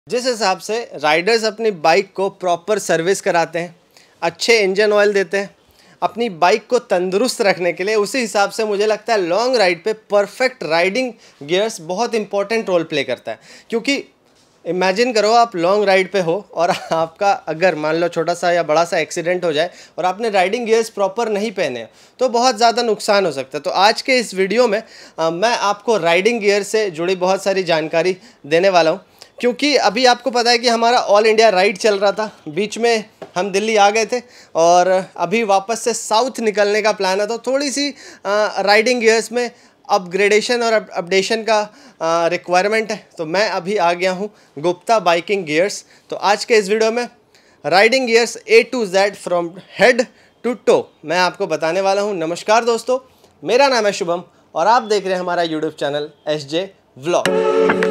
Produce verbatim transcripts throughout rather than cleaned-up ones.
जिस हिसाब से राइडर्स अपनी बाइक को प्रॉपर सर्विस कराते हैं, अच्छे इंजन ऑयल देते हैं अपनी बाइक को तंदुरुस्त रखने के लिए, उसी हिसाब से मुझे लगता है लॉन्ग राइड पे परफेक्ट राइडिंग गियर्स बहुत इंपॉर्टेंट रोल प्ले करता है। क्योंकि इमेजिन करो आप लॉन्ग राइड पे हो और आपका अगर मान लो छोटा सा या बड़ा सा एक्सीडेंट हो जाए और आपने राइडिंग गियर्स प्रॉपर नहीं पहने तो बहुत ज़्यादा नुकसान हो सकता है। तो आज के इस वीडियो में आ, मैं आपको राइडिंग गियर से जुड़ी बहुत सारी जानकारी देने वाला हूँ। क्योंकि अभी आपको पता है कि हमारा ऑल इंडिया राइड चल रहा था, बीच में हम दिल्ली आ गए थे और अभी वापस से साउथ निकलने का प्लान है। तो थोड़ी सी राइडिंग गियर्स में अपग्रेडेशन और अपडेशन का रिक्वायरमेंट है। तो मैं अभी आ गया हूँ गुप्ता बाइकिंग गियर्स। तो आज के इस वीडियो में riding gears A to Z from head to toe मैं आपको बताने वाला हूँ। नमस्कार दोस्तों, मेरा नाम है शुभम और आप देख रहे हैं हमारा YouTube channel S J vlog.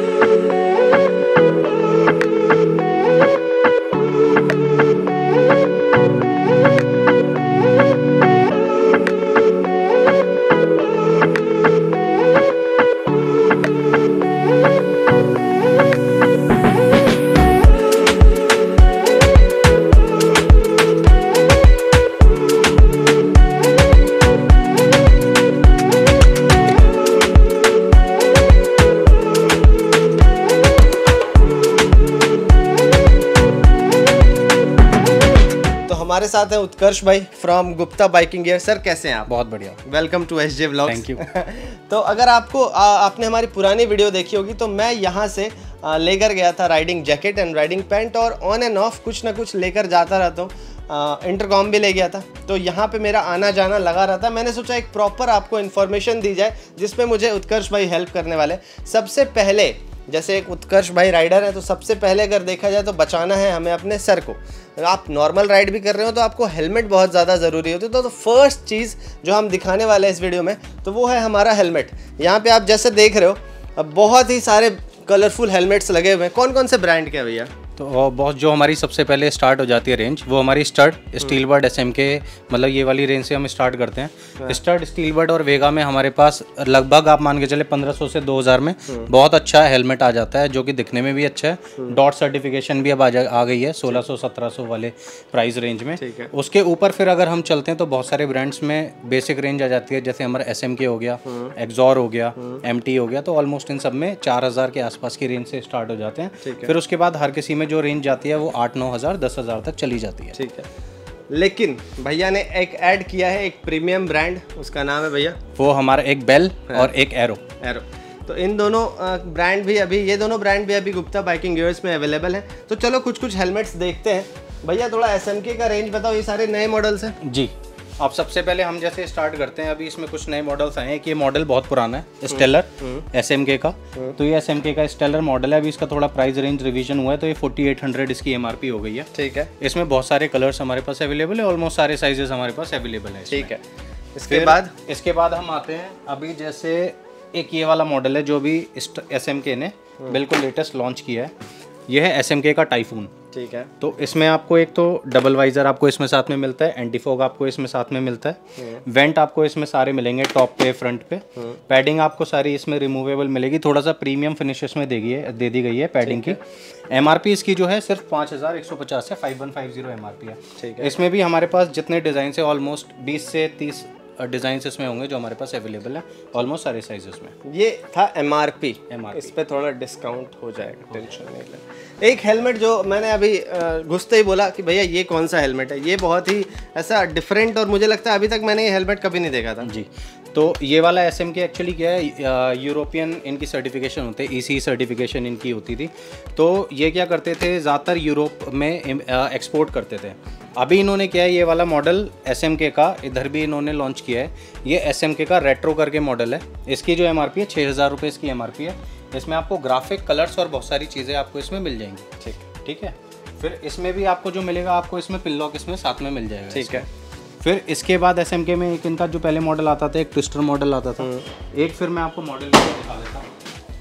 हमारे साथ हैं उत्कर्ष भाई from Gupta biking gear. Sir कैसे हैं आप? बहुत बढ़िया, welcome to S J vlogs. Thank you. तो अगर आपको आ, आपने हमारी पुरानी वीडियो देखी होगी तो मैं यहाँ से लेकर गया था riding jacket and riding pant और ऑन एंड ऑफ कुछ ना कुछ लेकर जाता रहता हूँ। इंटरकॉम भी ले गया था, तो यहाँ पे मेरा आना जाना लगा रहता। मैंने सोचा एक प्रॉपर आपको इन्फॉर्मेशन दी जाए जिसमें मुझे उत्कर्ष भाई हेल्प करने वाले। सबसे पहले जैसे एक उत्कर्ष भाई राइडर है तो सबसे पहले अगर देखा जाए तो बचाना है हमें अपने सर को। आप नॉर्मल राइड भी कर रहे हो तो आपको हेलमेट बहुत ज़्यादा ज़रूरी होती है। तो, तो फर्स्ट चीज़ जो हम दिखाने वाले हैं इस वीडियो में तो वो है हमारा हेलमेट। यहाँ पे आप जैसे देख रहे हो अब बहुत ही सारे कलरफुल हेलमेट्स लगे हुए हैं। कौन कौन से ब्रांड के हैं भैया? तो बहुत जो हमारी सबसे पहले स्टार्ट हो जाती है रेंज वो हमारी Studds, Steelbird, S M K, मतलब ये वाली रेंज से हम स्टार्ट करते हैं। स्टड, स्टील बर्ड और वेगा में हमारे पास लगभग आप मान के चले पंद्रह सौ से दो हज़ार में बहुत अच्छा हेलमेट आ जाता है जो कि दिखने में भी अच्छा है। डॉट सर्टिफिकेशन भी अब आ जा आ गई है सोलह सौ सत्रह सौ वाले प्राइस रेंज में। उसके ऊपर फिर अगर हम चलते हैं तो बहुत सारे ब्रांड्स में बेसिक रेंज आ जाती है, जैसे हमारा एस एम के हो गया, एक्सॉर हो गया, एम टी हो गया। तो ऑलमोस्ट इन सब में चार हज़ार के आसपास की रेंज से स्टार्ट हो जाते हैं। फिर उसके बाद हर किसी में जो रेंज जाती है वो आठ नौ हज़ार दस हज़ार तक चली जाती है। ठीक है, लेकिन भैया ने एक ऐड किया है एक प्रीमियम ब्रांड, उसका नाम है भैया, वो हमारा एक बेल और एक एरो। एरो तो इन दोनों ब्रांड भी अभी ये दोनों ब्रांड भी अभी गुप्ता बाइकिंग गियर्स में अवेलेबल हैं। तो चलो कुछ कुछ हेलमेट्स देखते हैं। भैया थोड़ा एस एम के का रेंज बताओ, ये सारे नए मॉडल्स हैं जी। अब सबसे पहले हम जैसे स्टार्ट करते हैं, अभी इसमें कुछ नए मॉडल्स आए हैं कि ये मॉडल बहुत पुराना है, स्टेलर एस एम के का। तो ये एस एम के का स्टेलर मॉडल है। अभी इसका थोड़ा प्राइस रेंज रिवीजन हुआ है तो ये फोर्टी एट हंड्रेड इसकी एम आर पी हो गई है। ठीक है, इसमें बहुत सारे कलर्स हमारे पास अवेलेबल है, ऑलमोस्ट सारे साइजेस हमारे पास अवेलेबल है। ठीक है, इसके बाद इसके बाद हम आते हैं अभी जैसे एक ये वाला मॉडल है जो भी एस एम के ने बिल्कुल लेटेस्ट लॉन्च किया है। ये है एस एम के का टाइफून। ठीक है, तो इसमें आपको एक तो डबल वाइजर आपको इसमें साथ में मिलता है, एंटी फॉग आपको इसमें साथ में मिलता है, वेंट आपको इसमें सारे मिलेंगे टॉप पे फ्रंट पे, पैडिंग आपको सारी इसमें रिमूवेबल मिलेगी, थोड़ा सा प्रीमियम फिनिश इसमें देगी है दे दी गई है पैडिंग की। एमआरपी इसकी जो है सिर्फ पाँच हज़ार एक सौ पचास है, five one five zero MRP है। ठीक है, इसमें भी हमारे पास जितने डिज़ाइन है ऑलमोस्ट बीस से तीस डिजाइन इसमें होंगे जो हमारे पास अवेलेबल है, ऑलमोस्ट सारे साइजेस में। ये था एमआरपी, एमआरपी इस पे थोड़ा डिस्काउंट हो जाएगा, टेंशन नहीं ले। एक हेलमेट जो मैंने अभी घुसते ही बोला कि भैया ये कौन सा हेलमेट है, ये बहुत ही ऐसा डिफरेंट और मुझे लगता है अभी तक मैंने ये हेलमेट कभी नहीं देखा था जी। तो ये वाला एस एम के एक्चुअली क्या है, यूरोपियन इनकी सर्टिफिकेशन होते हैं, ई सी सर्टिफिकेशन इनकी होती थी। तो ये क्या करते थे, ज़्यादातर यूरोप में एक्सपोर्ट करते थे। अभी इन्होंने क्या है, ये वाला मॉडल एस एम के का इधर भी इन्होंने लॉन्च किया है। ये एस एम के का रेट्रो करके मॉडल है। इसकी जो एम आर पी है छः हज़ार रुपये इसकी एम आर पी है। इसमें आपको ग्राफिक, कलर्स और बहुत सारी चीज़ें आपको इसमें मिल जाएंगी। ठीक ठीक है। फिर इसमें भी आपको जो मिलेगा आपको इसमें पिन लॉक इसमें साथ में मिल जाएगा। ठीक है। फिर इसके बाद एस एम के में एक इनका जो पहले मॉडल आता था, एक ट्विस्टर मॉडल आता था। एक फिर मैं आपको मॉडल दिखा देता हूँ।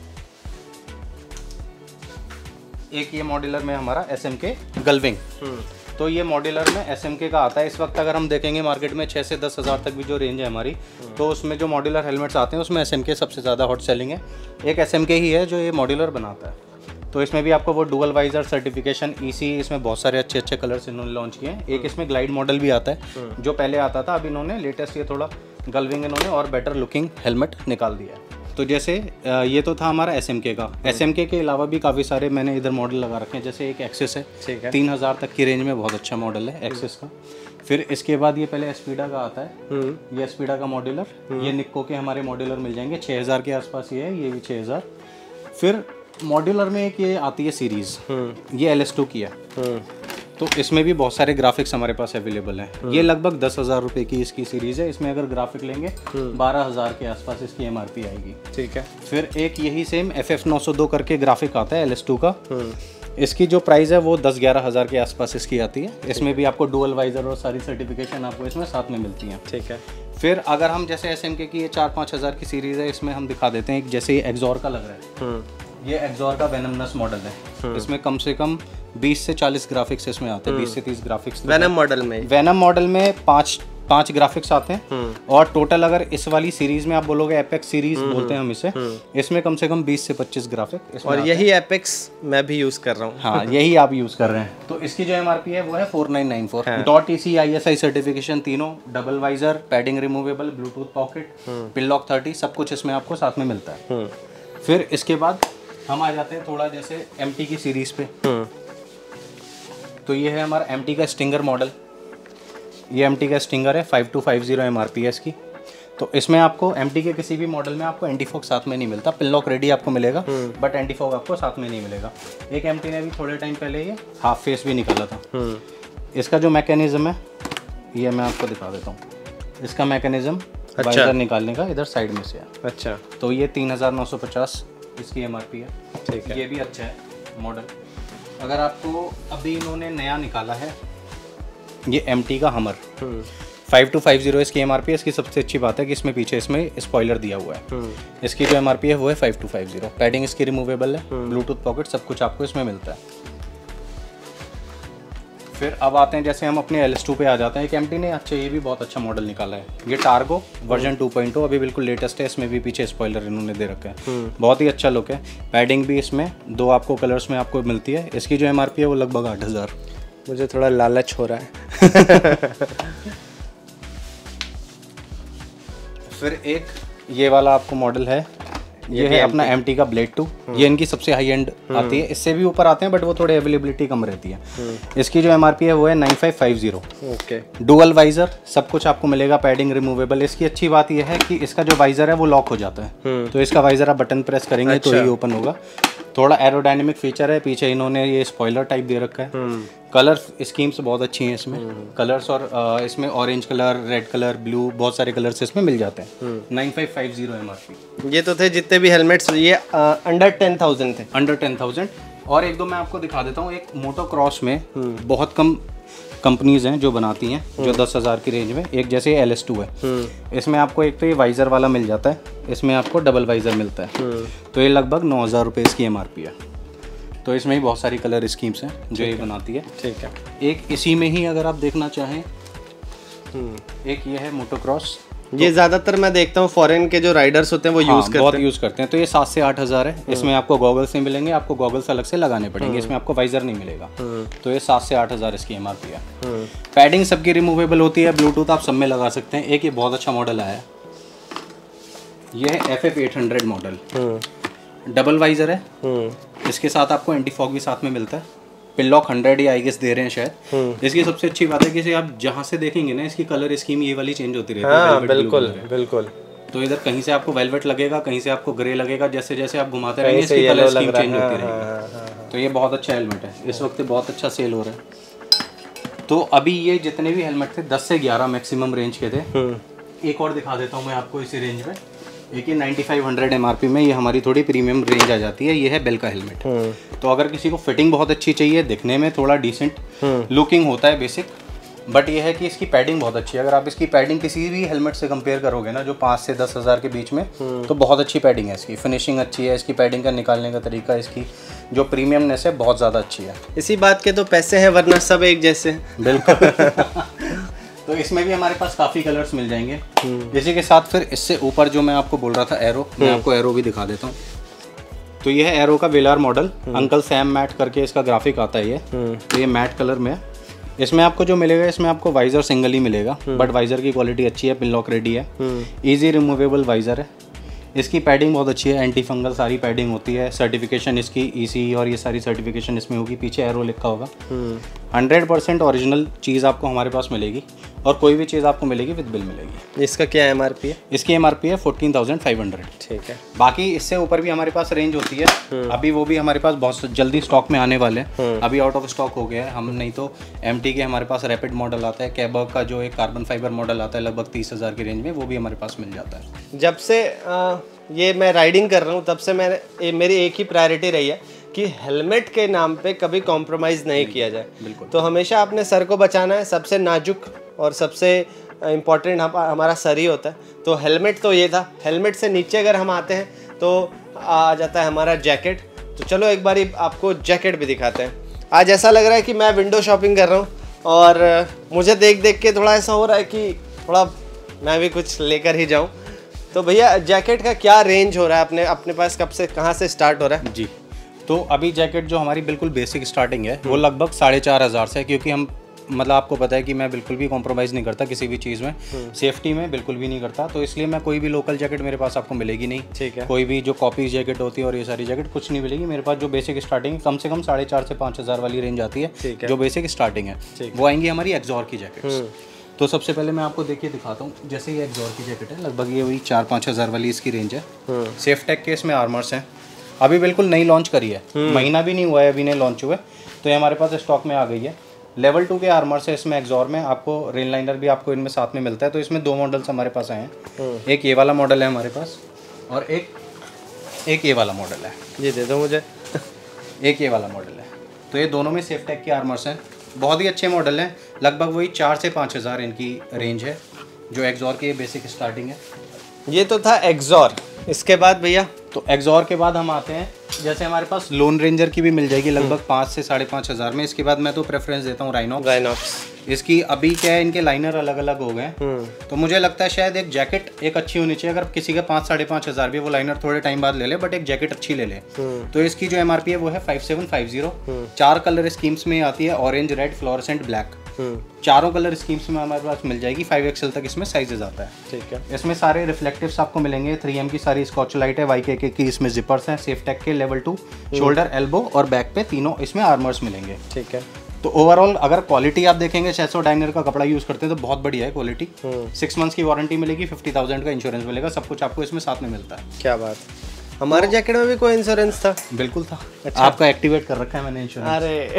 एक ये मॉड्यूलर में हमारा एस एम के गलविंग। तो ये मॉड्यूलर में एस एम के का आता है। इस वक्त अगर हम देखेंगे मार्केट में छः से दस हज़ार तक भी जो रेंज है हमारी, तो उसमें जो मॉड्यूलर हेलमेट्स आते हैं उसमें एस एम के सबसे ज़्यादा हॉट सेलिंग है। एक एस एम के ही है जो ये मॉड्यूलर बनाता है। तो इसमें भी आपको वो डुअल वाइजर सर्टिफिकेशन ईसी, इसमें बहुत सारे अच्छे अच्छे कलर्स इन्होंने लॉन्च किए हैं। एक इसमें ग्लाइड मॉडल भी आता है, जो पहले आता था, अब इन्होंने लेटेस्ट ये थोड़ा गल्विंग इन्होंने और बेटर लुकिंग हेलमेट निकाल दिया है। तो जैसे ये तो था हमारा एस एम के का। एस एम के के अलावा भी काफ़ी सारे मैंने इधर मॉडल लगा रखे हैं। जैसे एक एक्सिस है, ठीक है, तीन हज़ार तक की रेंज में बहुत अच्छा मॉडल है एक्सिस का। फिर इसके बाद ये पहले एस्पीडा का आता है, ये एस्पीडा का मॉड्यूलर, ये निक्को के हमारे मॉड्यूलर मिल जाएंगे, छः हज़ार के आसपास ये है, ये भी छः हज़ार। फिर मॉड्यूलर में एक ये आती है सीरीज़, ये एल एस टू की है, तो इसमें भी बहुत सारे ग्राफिक्स हमारे पास अवेलेबल हैं। ये लगभग दस हज़ार रुपये की इसकी सीरीज़ है। इसमें अगर ग्राफिक लेंगे बारह हज़ार के आसपास इसकी एम आर पी आएगी, ठीक है। फिर एक यही सेम एफ एफ नौ सौ दो करके ग्राफिक आता है एल एस टू का, इसकी जो प्राइस है वो दस ग्यारह हज़ार के आसपास इसकी आती है। इसमें भी आपको डुअल वाइजर और सारी सर्टिफिकेशन आपको इसमें साथ में मिलती हैं, ठीक है। फिर अगर हम जैसे एस एम के की ये चार पाँच हज़ार की सीरीज़ है, इसमें हम दिखा देते हैं। जैसे ये एक्सॉर का लग रहा है, ये एक्सॉर का वेनमनस मॉडल है। इसमें कम से कम बीस से चालीस ग्राफिक्स इसमें आते हैं, बीस से तीस ग्राफिक्स वेनम मॉडल में। वेनम मॉडल में पाँच पाँच ग्राफिक्स आते हैं, और टोटल अगर इस वाली सीरीज में आप बोलोगे एपेक्स सीरीज बोलते हैं हम इसे, इसमें कम से कम बीस से पच्चीस ग्राफिक। और यही एपेक्स मैं भी यूज कर रहा हूँ। हाँ, यही आप यूज कर रहे हैं। तो इसकी जो एमआरपी है वो है four nine nine four. DOT EC I S I certification तीनों, double visor, padding removable, Bluetooth pocket, pin lock thirty, सब कुछ इसमें आपको साथ में मिलता है। फिर इसके बाद हम आ जाते हैं थोड़ा जैसे एम टी की सीरीज पे। तो ये है हमारा एम टी का स्टिंगर मॉडल। ये एम टी का स्टिंगर है, five two five zero M R P है इसकी। तो इसमें आपको एम टी के किसी भी मॉडल में आपको एंटी फॉग साथ में नहीं मिलता। पिन लॉक रेडी आपको मिलेगा, बट एंटी फॉग आपको साथ में नहीं मिलेगा। एक एम टी ने भी थोड़े टाइम पहले ये हाफ फेस भी निकाला था। इसका जो मैकेनिज्म है ये मैं आपको दिखा देता हूँ। इसका मैकेनिज्म अच्छा। वाइजर निकालने का इधर साइड में से है। अच्छा। तो ये तीन हज़ार नौ सौ पचास इसकी एम आर पी है, ठीक है। ये भी अच्छा है मॉडल। अगर आपको अभी इन्होंने नया निकाला है ये एम टी का Hummer, five two five zero इसकी एम आर पी है। इसकी सबसे अच्छी बात है कि इसमें पीछे इसमें स्पॉइलर दिया हुआ है। इसकी जो एम आर पी है वो है five two five zero. Padding इसकी रिमूवेबल है, ब्लूटूथ पॉकेट, सब कुछ आपको इसमें मिलता है। फिर अब आते हैं जैसे हम अपने एल एस टू पे आ जाते हैं। एक एम टी ने अच्छा, ये भी बहुत अच्छा मॉडल निकाला है, ये Targo version two point O, अभी बिल्कुल लेटेस्ट है। इसमें भी पीछे स्पॉइलर इन्होंने दे रखा है, बहुत ही अच्छा लुक है। पैडिंग भी इसमें दो आपको कलर्स में आपको मिलती है। इसकी जो एम आर पी है वो लगभग आठ हज़ार। मुझे थोड़ा लालच हो रहा है। फिर एक ये वाला आपको मॉडल है, ये, ये है अपना एम टी का ब्लेड टू। ये इनकी सबसे हाई एंड आती है, इससे भी ऊपर आते हैं बट वो थोड़े अवेलेबिलिटी कम रहती है। इसकी जो एम आर पी है वो है nine five five zero. Okay. Dual visor सब कुछ आपको मिलेगा, पैडिंग रिमूवेबल। इसकी अच्छी बात यह है कि इसका जो वाइजर है वो लॉक हो जाता है, तो इसका वाइजर आप बटन प्रेस करेंगे अच्छा। तो ही ओपन होगा। थोड़ा एरोडायनेमिक फीचर है, पीछे इन्होंने ये स्पॉइलर टाइप दे रखा है। कलर स्कीम्स बहुत अच्छी हैं इसमें, कलर्स और आ, इसमें orange colour, red colour, blue, बहुत सारे कलर्स इसमें मिल जाते हैं। Nine five five zero M R P. ये तो थे जितने भी हेलमेट्स, ये अंडर टेन थाउजेंड थे। Under ten thousand. और एक दो मैं आपको दिखा देता हूँ। एक मोटोक्रॉस में बहुत कम कंपनीज हैं जो बनाती हैं, जो दस हज़ार की रेंज में। एक जैसे एल एस टू है, इसमें आपको एक तो ये वाइजर वाला मिल जाता है, इसमें आपको डबल वाइजर मिलता है। तो ये लगभग नौ हज़ार रुपये इसकी एम आर पी है। तो इसमें ही बहुत सारी कलर स्कीम्स हैं जो ये बनाती है, ठीक है। एक इसी में ही अगर आप देखना चाहें, एक ये है मोटोक्रॉस। ये ज्यादातर मैं देखता हूँ फॉरेन के जो राइडर्स होते हैं वो यूज हाँ, करते बहुत हैं। यूज करते हैं। तो ये सात से आठ हज़ार है। इसमें आपको गॉगल्स नहीं मिलेंगे, आपको गॉगल्स अलग से लगाने पड़ेंगे। इसमें आपको वाइजर नहीं मिलेगा। तो ये सात से आठ हज़ार इसकी एम आर पी है। पैडिंग सबकी रिमूवेबल होती है, ब्लूटूथ आप सब में लगा सकते हैं। एक ये बहुत अच्छा मॉडल आया है, ये है F F eight hundred model. Double visor है, इसके साथ आपको एंटी फॉग भी साथ में मिलता है। पिन लॉक हंड्रेड या आई गेस दे रहे हैं शायद। इसकी सबसे अच्छी बात है कि इसे आप जहाँ से देखेंगे ना, इसकी कलर स्कीम ये वाली चेंज होती रहती है। हाँ, बिल्कुल बिल्कुल। तो इधर कहीं से आपको वेलवेट लगेगा, कहीं से आपको ग्रे लगेगा। जैसे जैसे आप घुमाते रहेंगे इसकी कलर स्कीम चेंज होती रहेगी। तो ये बहुत अच्छा हेलमेट है, इस वक्त बहुत अच्छा सेल हो रहा है। तो अभी ये जितने भी हेलमेट थे दस से ग्यारह मैक्सिमम रेंज के थे। एक और दिखा देता हूँ मैं आपको इसी रेंज में। एक ये ninety five hundred M R P में, ये हमारी थोड़ी प्रीमियम रेंज आ जाती है। ये है बेल का हेलमेट। तो अगर किसी को फिटिंग बहुत अच्छी चाहिए, दिखने में थोड़ा डिसेंट लुकिंग होता है बेसिक, बट ये है कि इसकी पैडिंग बहुत अच्छी है। अगर आप इसकी पैडिंग किसी भी हेलमेट से कंपेयर करोगे ना, जो पाँच से दस हज़ार के बीच में, तो बहुत अच्छी पैडिंग है इसकी। फिनिशिंग अच्छी है इसकी, पैडिंग का निकालने का तरीका, इसकी जो प्रीमियमनेस है बहुत ज़्यादा अच्छी है। इसी बात के तो पैसे हैं, वरना सब एक जैसे। बिल्कुल। तो इसमें भी हमारे पास काफ़ी कलर्स मिल जाएंगे। इसी के साथ फिर इससे ऊपर जो मैं आपको बोल रहा था एरो, मैं आपको एरो भी दिखा देता हूँ। तो ये है एरो का वेलार मॉडल, अंकल सैम मैट करके इसका ग्राफिक आता है ये। तो ये मैट कलर में है। इसमें आपको जो मिलेगा, इसमें आपको वाइजर सिंगल ही मिलेगा, बट वाइजर की क्वालिटी अच्छी है, पिन लॉक रेडी है, इजी रिमूवेबल वाइजर है। इसकी पैडिंग बहुत अच्छी है, एंटी फंगल सारी पैडिंग होती है। सर्टिफिकेशन इसकी ईसी और ये सारी सर्टिफिकेशन इसमें होगी। पीछे एरो लिखा होगा। हंड्रेड परसेंट ओरिजिनल चीज़ आपको हमारे पास मिलेगी और कोई भी चीज़ आपको मिलेगी विद बिल मिलेगी। इसका क्या एम आर पी है? इसकी एम आर पी है फोर्टीन थाउजेंड फाइव हंड्रेड। ठीक है। बाकी इससे ऊपर भी हमारे पास रेंज होती है, अभी वो भी हमारे पास बहुत जल्दी स्टॉक में आने वाले हैं। अभी आउट ऑफ स्टॉक हो गया है हम, नहीं तो एम टी के हमारे पास रैपिड मॉडल आता है, कैबर्ग का जो एक कार्बन फाइबर मॉडल आता है लगभग तीस हज़ार की रेंज में, वो भी हमारे पास मिल जाता है। जब से आ, ये मैं राइडिंग कर रहा हूँ तब से मैंने ए, मेरी एक ही प्रायोरिटी रही है कि हेलमेट के नाम पे कभी कॉम्प्रोमाइज़ नहीं किया जाए। बिल्कुल। तो हमेशा अपने सर को बचाना है, सबसे नाजुक और सबसे इम्पॉर्टेंट हम हमारा सर ही होता है। तो हेलमेट तो ये था। हेलमेट से नीचे अगर हम आते हैं तो आ जाता है हमारा जैकेट। तो चलो एक बार आपको जैकेट भी दिखाते हैं। आज ऐसा लग रहा है कि मैं विंडो शॉपिंग कर रहा हूँ और मुझे देख देख के थोड़ा ऐसा हो रहा है कि थोड़ा मैं भी कुछ लेकर ही जाऊँ। तो भैया जैकेट का क्या रेंज हो रहा है अपने अपने पास, कब से कहाँ से स्टार्ट हो रहा है? जी, तो अभी जैकेट जो हमारी बिल्कुल बेसिक स्टार्टिंग है वो लगभग साढ़े चार हज़ार से है, क्योंकि हम मतलब आपको पता है कि मैं बिल्कुल भी कॉम्प्रोमाइज़ नहीं करता किसी भी चीज़ में, सेफ्टी में बिल्कुल भी नहीं करता। तो इसलिए मैं कोई भी लोकल जैकेट मेरे पास आपको मिलेगी नहीं। ठीक है। कोई भी जो कॉपी जैकेट होती है और ये सारी जैकेट कुछ नहीं मिलेगी मेरे पास। जो बेसिक स्टार्टिंग कम से कम साढ़े चार से पाँच हज़ार वाली रेंज आती है, जो बेसिक स्टार्टिंग है, वो आएंगी हमारी एक्सॉर की जैकेट्स। तो सबसे पहले मैं आपको देखिए दिखाता हूँ। जैसे ये एक्सॉर की जैकेट है, लगभग ये वही चार पाँच हज़ार वाली इसकी रेंज है। सेफ टेक के इसमें आर्मर्स हैं, अभी बिल्कुल नई लॉन्च करी है, महीना भी नहीं हुआ है अभी नई लॉन्च हुए, तो ये हमारे पास स्टॉक में आ गई है। लेवल टू के आर्मर्स है इसमें एक्सॉर में, आपको रेन लाइनर भी आपको इनमें साथ में मिलता है। तो इसमें दो मॉडल्स हमारे पास आए हैं, एक ये वाला मॉडल है हमारे पास और एक एक ये वाला मॉडल है। ये दे दो मुझे। एक ये वाला मॉडल है। तो ये दोनों में सेफ टेक के आर्मर्स हैं, बहुत ही अच्छे मॉडल हैं। लगभग वही चार से पाँच हज़ार इनकी रेंज है, जो एक्सॉर की बेसिक स्टार्टिंग है। ये तो था एक्सॉर। इसके बाद भैया, तो एक्सॉर के बाद हम आते हैं, जैसे हमारे पास लोन रेंजर की भी मिल जाएगी लगभग पाँच से साढ़े पाँच हज़ार में। इसके बाद मैं तो प्रेफरेंस देता हूँ राइनॉक्स। राइनॉक्स इसकी अभी क्या है, इनके लाइनर अलग अलग हो गए, तो मुझे लगता है शायद एक जैकेट एक अच्छी होनी चाहिए। अगर किसी के पाँच साढ़े पाँच हज़ार भी, वो लाइनर थोड़े टाइम बाद ले ले, बट एक जैकेट अच्छी ले ले। तो इसकी जो एम आर पी है वो है फाइव सेवन फाइव जीरो। चार कलर स्कीम्स में आती है, ऑरेंज, रेड, फ्लोरेसेंट, ब्लैक। चारों कलर स्कीम्स में हमारे पास मिल जाएगी। फाइव एक्सएल तक इसमें साइजेस आता है। ठीक है। इसमें सारे रिफ्लेक्टिव्स आपको मिलेंगे। थ्री एम की सारी स्कॉच लाइट है, वाई के की इसमें जिपर्स हैं, सेफ टेक के लेवल टू, शोल्डर, एल्बो और बैक पे तीनों इसमें आर्मर्स मिलेंगे। ठीक है। तो ओवरऑल अगर क्वालिटी आप देखेंगे, शेसो डाइनर का कपड़ा यूज़ करते हैं तो बहुत बढ़िया है क्वालिटी। सिक्स मंथ्स की वारंटी मिलेगी, फिफ्टी थाउजेंड का इंश्योरेंस मिलेगा, सब कुछ आपको इसमें साथ में मिलता है। क्या बात। हमारे तो, जैकेट में भी कोई इंश्योरेंस था? बिल्कुल था। अच्छा। आपका एक्टिवेट कर रखा है मैंने इंश्योरेंस।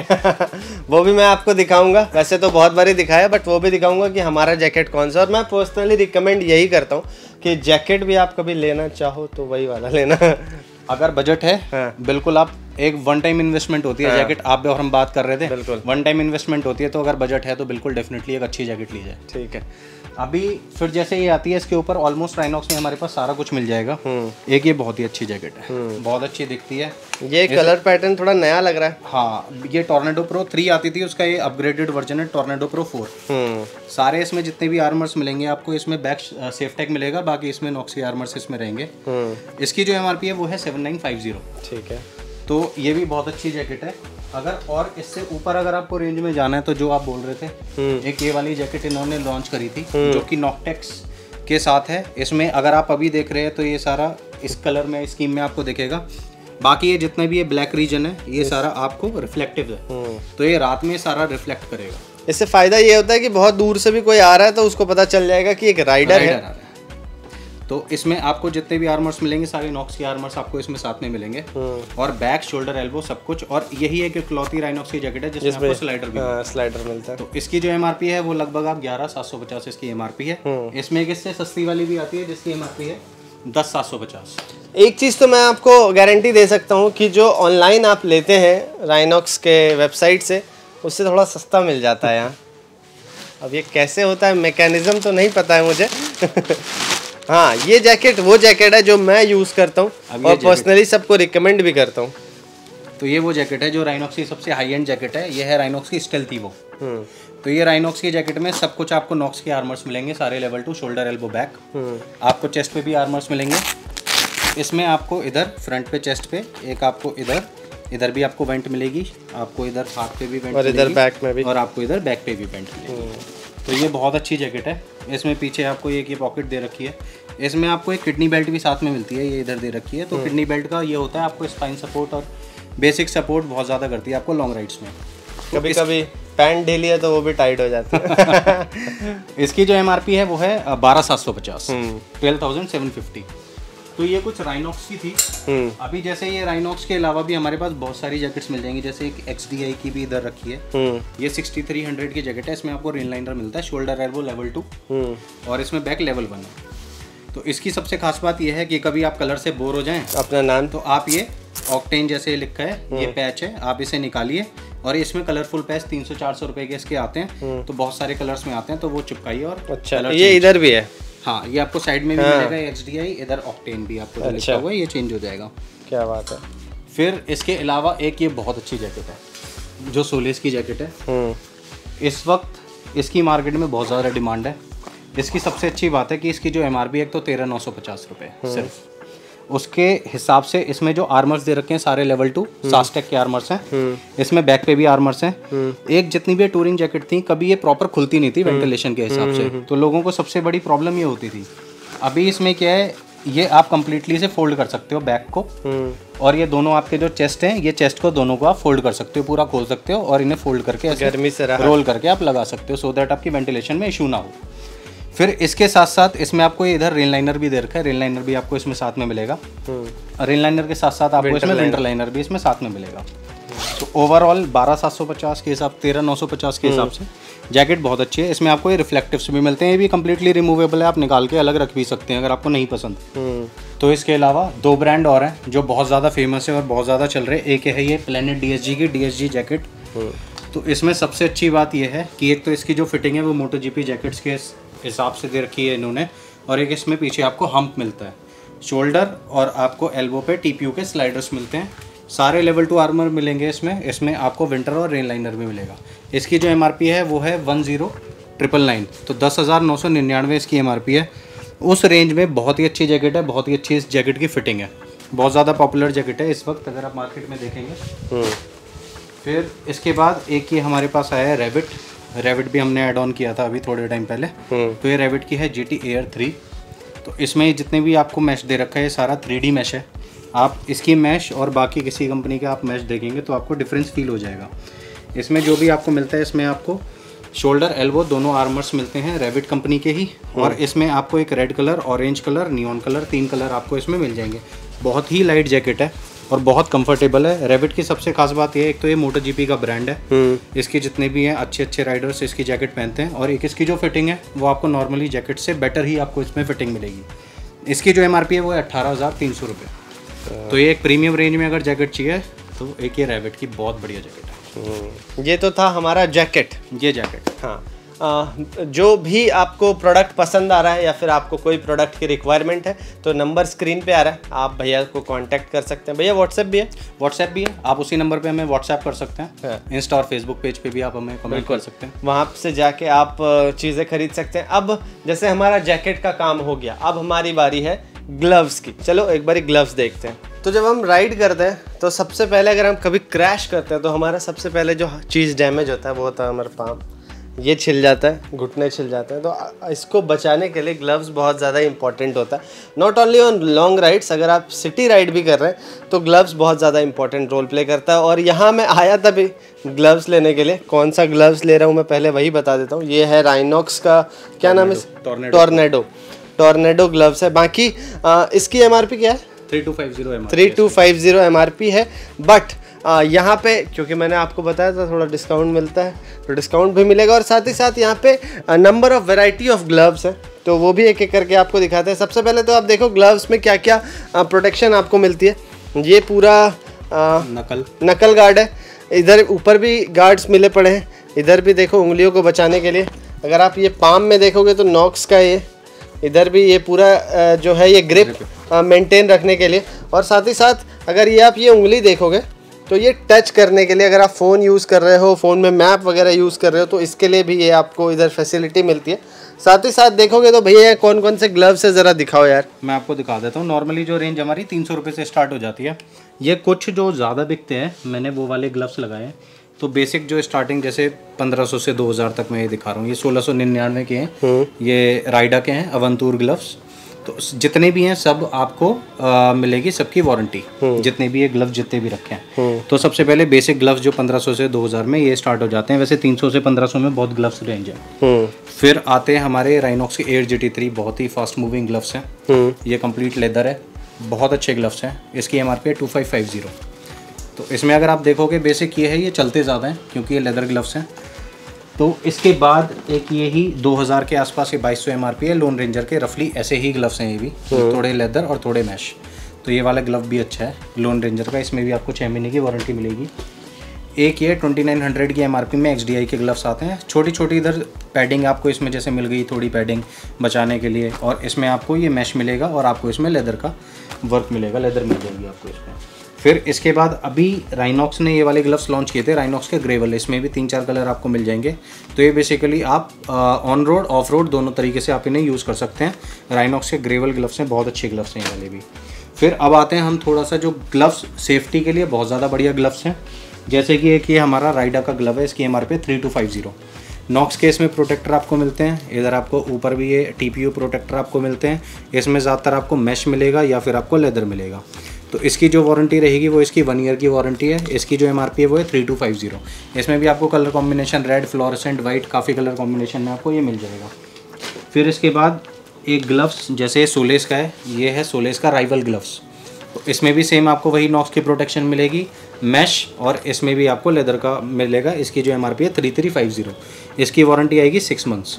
अरे वो भी मैं आपको दिखाऊंगा। वैसे तो बहुत बारी दिखाया, बट वो भी दिखाऊंगा कि हमारा जैकेट कौन सा। और मैं पर्सनली रिकमेंड यही करता हूँ कि जैकेट भी आप कभी लेना चाहो तो वही वाला लेना। अगर बजट है, हाँ। बिल्कुल आप एक वन टाइम इन्वेस्टमेंट होती है। हाँ। जैकेट आप और हम बात कर रहे थे, बिल्कुल वन टाइम इन्वेस्टमेंट होती है। तो अगर बजट है तो बिल्कुल डेफिनेटली एक अच्छी जैकेट ली जाए। ठीक है। अभी फिर जैसे ये आती है, इसके ऊपर ऑलमोस्ट राइनॉक्स में हमारे पास सारा कुछ मिल जाएगा। एक ये बहुत ही अच्छी जैकेट है, बहुत अच्छी दिखती है। ये कलर पैटर्न थोड़ा नया लग रहा है। हाँ, ये टॉर्नेडो प्रो थ्री आती थी, उसका ये अपग्रेडेड वर्जन है टॉर्नेडो प्रो फोर। सारे इसमें जितने भी आर्मर्स मिलेंगे आपको, इसमें बैक सेफ टेक मिलेगा, बाकी इसमें नॉक्स के आर्मर्स इसमें रहेंगे। इसकी जो एमआरपी है वो है सेवन नाइन फाइव जीरो। ठीक है। तो ये भी बहुत अच्छी जैकेट है। अगर और इससे ऊपर अगर आपको रेंज में जाना है तो जो आप बोल रहे थे, एक ये वाली जैकेट इन्होंने लॉन्च करी थी जो कि नॉक्टेक्स के साथ है। इसमें अगर आप अभी देख रहे हैं तो ये सारा इस कलर में स्कीम में आपको दिखेगा। बाकी ये जितना भी ये ब्लैक रीजन है ये सारा आपको रिफ्लेक्टिव है, तो ये रात में सारा रिफ्लेक्ट करेगा। इससे फ़ायदा ये होता है कि बहुत दूर से भी कोई आ रहा है तो उसको पता चल जाएगा कि एक राइडर है। तो इसमें आपको जितने भी आर्मर्स मिलेंगे सारे नॉक्स के आर्मर्स आपको इसमें साथ में मिलेंगे, और बैक, शोल्डर, एल्बो सब कुछ। और यही एक इकलौती राइनॉक्स की जैकेट है जिसमें आपको स्लाइडर भी हाँ, स्लाइडर मिलता है। तो इसकी जो एमआरपी है वो लगभग आप ग्यारह सात सौ पचास इसकी एमआरपी है। इसमें एक इससे सस्ती वाली भी आती है जिसकी एमआरपी है दस सात सौ पचास। एक चीज़ तो मैं आपको गारंटी दे सकता हूँ कि जो ऑनलाइन आप लेते हैं राइनॉक्स के वेबसाइट से, उससे थोड़ा सस्ता मिल जाता है यहाँ। अब ये कैसे होता है, मैकेनिज्म तो नहीं पता है मुझे। हाँ, ये जैकेट वो जैकेट है जो मैं यूज़ करता हूँ और पर्सनली सबको रिकमेंड भी करता हूँ। तो ये वो जैकेट है जो राइनॉक्स की सबसे हाई एंड जैकेट है। ये है राइनॉक्स की स्टेल्थ ईवो। तो ये राइनॉक्स की जैकेट में सब कुछ आपको नॉक्स के आर्मर्स मिलेंगे, सारे level two, shoulder, elbow, back. आपको चेस्ट पे भी आर्मर्स मिलेंगे। इसमें आपको इधर फ्रंट पे चेस्ट पे एक आपको इधर इधर भी आपको वेंट मिलेगी, आपको इधर हाथ पे भी वेंट और इधर बैक में भी, और आपको इधर बैक पे भी वेंट मिलेगी। तो ये बहुत अच्छी जैकेट है। इसमें पीछे आपको एक ये पॉकेट दे रखी है, इसमें आपको एक किडनी बेल्ट भी साथ में मिलती है, ये इधर दे रखी है। तो किडनी बेल्ट का ये होता है आपको स्पाइन सपोर्ट और बेसिक सपोर्ट बहुत ज़्यादा करती है आपको लॉन्ग राइड्स में। कभी कभी पैंट ढीली है तो वो भी टाइट हो जाती है। इसकी जो एमआरपी है वो है बारह सात सौ पचास, ट्वेल्व थाउजेंड सेवन फिफ्टी। तो ये कुछ राइनॉक्स की थी। अभी जैसे ये राइनॉक्स के अलावा भी हमारे पास बहुत सारी जैकेट्स मिल जाएंगी, जैसे एक एक्स डी आई की भी इधर रखी है। ये सिक्सटी थ्री हंड्रेड की जैकेट है, इसमें आपको रेन लाइनर मिलता है, शोल्डर एल्बो लेवल टू और इसमें बैक लेवल वन है। तो इसकी सबसे खास बात यह है कि कभी आप कलर से बोर हो जाएं अपना नाम, तो आप ये ऑक्टेन जैसे लिखा है ये पैच है, आप इसे निकालिए और इसमें कलरफुल पैच तीन सौ चार सौ रुपए के इसके आते हैं। तो बहुत सारे कलर्स में आते हैं, तो वो चिपकाइए और अच्छा ये इधर भी है। हाँ, ये आपको साइड में भी हाँ। मिलेगा एच डी आई, इधर ऑक्टेन भी आपको अच्छा। लिखा हुआ है, ये चेंज हो जाएगा। क्या बात है। फिर इसके अलावा एक ये बहुत अच्छी जैकेट है जो सोलेस की जैकेट है। इस वक्त इसकी मार्केट में बहुत ज़्यादा डिमांड है। इसकी सबसे अच्छी बात है कि इसकी जो एम आर पी है एक तो तेरह नौ सौ पचास रुपये सिर्फ, उसके हिसाब से इसमें जो आर्मर्स दे रखे हैं सारे लेवल टू सास्टेक के आर्मर्स हैं। इसमें बैक पे भी आर्मर्स हैं। एक जितनी भी टूरिंग जैकेट थी कभी ये प्रॉपर खुलती नहीं थी वेंटिलेशन के हिसाब से, तो लोगों को सबसे बड़ी प्रॉब्लम ये होती थी। अभी इसमें क्या है, ये आप कंप्लीटली से फोल्ड कर सकते हो बैक को, और ये दोनों आपके जो चेस्ट हैं, ये चेस्ट को दोनों को आप फोल्ड कर सकते हो, पूरा खोल सकते हो और इन्हें फोल्ड करके गर्मी से रोल करके आप लगा सकते हो, सो दैट आपकी वेंटिलेशन में इशू ना हो। फिर इसके साथ साथ इसमें आपको इधर रेन लाइनर भी दे रखा है, रेन लाइनर भी आपको इसमें साथ में मिलेगा। रेन लाइनर के साथ साथ आपको इसमें विंटर लाइनर भी इसमें साथ में मिलेगा। तो ओवरऑल बारह सात सौ पचास के हिसाब तेरह नौ सौ पचास के हिसाब से जैकेट बहुत अच्छी है। इसमें आपको ये रिफ्लेक्टिव्स भी मिलते हैं, ये भी कम्प्लीटली रिमूवेबल है, आप निकाल के अलग रख भी सकते हैं अगर आपको नहीं पसंद। तो इसके अलावा दो ब्रांड और हैं जो बहुत ज़्यादा फेमस है और बहुत ज़्यादा चल रहे हैं। एक है ये प्लेनेट डी एस जी की डी एस जी जैकेट। तो इसमें सबसे अच्छी बात यह है कि एक तो इसकी जो फिटिंग है वो मोटो जी पी जैकेट्स के हिसाब से दे रखी है इन्होंने, और एक इसमें पीछे आपको हम्प मिलता है, शोल्डर और आपको एल्बो पे टी पी यू के स्लाइडर्स मिलते हैं। सारे लेवल टू आर्मर मिलेंगे इसमें। इसमें आपको विंटर और रेन लाइनर भी मिलेगा। इसकी जो एम आर पी है वो है वन जीरो ट्रिपल नाइन, तो दस हज़ार नौ सौ निन्यानवे इसकी एम आर पी है। उस रेंज में बहुत ही अच्छी जैकेट है, बहुत ही अच्छी इस जैकेट की फिटिंग है, बहुत ज़्यादा पॉपुलर जैकेट है इस वक्त अगर आप मार्केट में देखेंगे। फिर इसके बाद एक ये हमारे पास आया है रैबिट। रैबिट भी हमने ऐड ऑन किया था अभी थोड़े टाइम पहले। तो ये रैबिट की है जी टी एयर थ्री। तो इसमें जितने भी आपको मैश दे रखा है ये सारा थ्री डी मैश है। आप इसकी मैश और बाकी किसी कंपनी के आप मैश देखेंगे तो आपको डिफरेंस फील हो जाएगा। इसमें जो भी आपको मिलता है, इसमें आपको शोल्डर एल्बो दोनों आर्मर्स मिलते हैं रैबिट कंपनी के ही, और इसमें आपको एक red colour, orange colour, neon colour, तीन कलर आपको इसमें मिल जाएंगे। बहुत ही लाइट जैकेट है और बहुत कंफर्टेबल है। रैबिट की सबसे खास बात ये है, एक तो ये मोटो जीपी का ब्रांड है, इसके जितने भी हैं अच्छे अच्छे राइडर्स इसकी जैकेट पहनते हैं, और एक इसकी जो फिटिंग है वो आपको नॉर्मली जैकेट से बेटर ही आपको इसमें फिटिंग मिलेगी। इसकी जो एमआरपी है वो है अट्ठारह हज़ार तीन सौ रुपये। तो ये एक प्रीमियम रेंज में अगर जैकेट चाहिए तो एक ये रैबिट की बहुत बढ़िया जैकेट है। ये तो था हमारा जैकेट। ये जैकेट हाँ, आ, जो भी आपको प्रोडक्ट पसंद आ रहा है या फिर आपको कोई प्रोडक्ट की रिक्वायरमेंट है तो नंबर स्क्रीन पे आ रहा है, आप भैया को कांटेक्ट कर सकते हैं। भैया व्हाट्सएप भी है? व्हाट्सएप भी है, आप उसी नंबर पे हमें व्हाट्सएप कर सकते हैं। हाँ। इंस्टा और फेसबुक पेज पे भी आप हमें कमेंट कर सकते हैं, वहाँ से जाके आप चीज़ें खरीद सकते हैं। अब जैसे हमारा जैकेट का काम हो गया, अब हमारी बारी है ग्लव्स की। चलो एक बारी ग्लव्स देखते हैं। तो जब हम राइड करते हैं तो सबसे पहले अगर हम कभी क्रैश करते हैं तो हमारा सबसे पहले जो चीज़ डैमेज होता है वो होता है हमारा पाम। ये छिल जाता है, घुटने छिल जाते हैं, तो इसको बचाने के लिए ग्लव्स बहुत ज़्यादा इंपॉर्टेंट होता है। Not only on long rides, अगर आप सिटी राइड भी कर रहे हैं तो ग्लव्स बहुत ज़्यादा इंपॉर्टेंट रोल प्ले करता है। और यहाँ मैं आया था भी ग्लव्स लेने के लिए। कौन सा ग्लव्स ले रहा हूँ मैं पहले वही बता देता हूँ। ये है राइनॉक्स का, क्या नाम है? टॉर्नेडो। टॉर्नेडो ग्लव्स है। बाकी आ, इसकी एम आर पी क्या है? Three two five zero M three two five zero M R P है। बट यहाँ पे क्योंकि मैंने आपको बताया था थोड़ा डिस्काउंट मिलता है, तो डिस्काउंट भी मिलेगा। और साथ ही साथ यहाँ पे number of variety of gloves है, तो वो भी एक एक करके आपको दिखाते हैं। सबसे पहले तो आप देखो ग्लव्स में क्या क्या प्रोटेक्शन आपको मिलती है। ये पूरा आ, नकल नकल गार्ड है। इधर ऊपर भी गार्ड्स मिले पड़े हैं, इधर भी देखो उंगलियों को बचाने के लिए। अगर आप ये पाम में देखोगे तो नॉक्स का ये, इधर भी ये पूरा जो है ये ग्रिप मेंटेन रखने के लिए। और साथ ही साथ अगर ये आप ये उंगली देखोगे तो ये टच करने के लिए, अगर आप फ़ोन यूज़ कर रहे हो, फ़ोन में मैप वगैरह यूज़ कर रहे हो, तो इसके लिए भी ये आपको इधर फैसिलिटी मिलती है। साथ ही साथ देखोगे तो भैया कौन कौन से ग्लव्स है, ज़रा दिखाओ यार। मैं आपको दिखा देता हूँ। नॉर्मली जो रेंज हमारी तीन सौ रुपये से स्टार्ट हो जाती है। ये कुछ जो ज़्यादा बिकते हैं, मैंने वो वाले ग्लव्स लगाए हैं। तो बेसिक जो स्टार्टिंग जैसे पंद्रह सौ से दो हज़ार तक मैं ये दिखा रहा हूँ। ये सोलह सौ निन्यानवे के हैं, ये राइडा के हैं, अवंतूर ग्लव्स। तो जितने भी हैं सब आपको आ, मिलेगी सबकी वारंटी, जितने भी ये ग्लव्स जितने भी रखे हैं। तो सबसे पहले बेसिक ग्लव्स जो पंद्रह सौ से दो हज़ार में ये स्टार्ट हो जाते हैं। वैसे तीन सौ से पंद्रह सौ में बहुत ग्लव्स रेंज है। फिर आते हैं हमारे राइनॉक्स के एयर जी टी थ्री, बहुत ही फास्ट मूविंग ग्लव्स हैं। ये कंप्लीट लेदर है, बहुत अच्छे ग्लव्स हैं। इसकी एम आर पी है टू फाइव फाइव जीरो। तो इसमें अगर आप देखोगे बेसिक ये है, ये चलते ज़्यादा हैं क्योंकि ये लेदर ग्लव्स हैं। तो इसके बाद एक ये ही दो हज़ार के आसपास ये बाईस सौ एम आर पी है, लोन रेंजर के रफली ऐसे ही ग्लव्स हैं ये भी, थोड़े लेदर और थोड़े मैश। तो ये वाला ग्लव भी अच्छा है लोन रेंजर का, इसमें भी आपको छः महीने की वारंटी मिलेगी। एक ये ट्वेंटी नाइन हंड्रेड की एम आर पी में एक्स डी आई के ग्लव्स आते हैं। छोटी छोटी इधर पैडिंग आपको इसमें जैसे मिल गई, थोड़ी पैडिंग बचाने के लिए, और इसमें आपको ये मैश मिलेगा और आपको इसमें लेदर का वर्क मिलेगा, लेदर मिल जाएगी आपको इसमें। फिर इसके बाद अभी राइनॉक्स ने ये वाले ग्लव्स लॉन्च किए थे, राइनॉक्स के ग्रेवल। इसमें भी तीन चार कलर आपको मिल जाएंगे। तो ये बेसिकली आप ऑन रोड ऑफ रोड दोनों तरीके से आप इन्हें यूज़ कर सकते हैं। राइनॉक्स के ग्रेवल ग्लव्स हैं, बहुत अच्छे ग्लव्स हैं ये वाले भी। फिर अब आते हैं हम थोड़ा सा जो ग्लव्स सेफ्टी के लिए बहुत ज़्यादा बढ़िया ग्लव्स हैं। जैसे कि एक ये हमारा राइडा का ग्लव है, इसकी M R P three two five zero. Knox के इसमें प्रोटेक्टर आपको मिलते हैं। इधर आपको ऊपर भी ये टी पी यू प्रोटेक्टर आपको मिलते हैं। इसमें ज़्यादातर आपको मैश मिलेगा या फिर आपको लेदर मिलेगा। तो इसकी जो वारंटी रहेगी वो इसकी वन ईयर की वारंटी है। इसकी जो एम आर पी है वो है थ्री टू फाइव जीरो। इसमें भी आपको colour combination red, fluorescent, white, काफ़ी कलर कॉम्बिनेशन में आपको ये मिल जाएगा। फिर इसके बाद एक ग्लव्स जैसे सोलेस का है, ये है सोलेस का राइवल ग्लव्स। तो इसमें भी सेम आपको वही नॉक्स की प्रोटेक्शन मिलेगी, मैश, और इसमें भी आपको लेदर का मिलेगा। इसकी जो एम आर पी है थ्री थ्री फाइव जीरो। इसकी वारंटी आएगी सिक्स मंथ्स।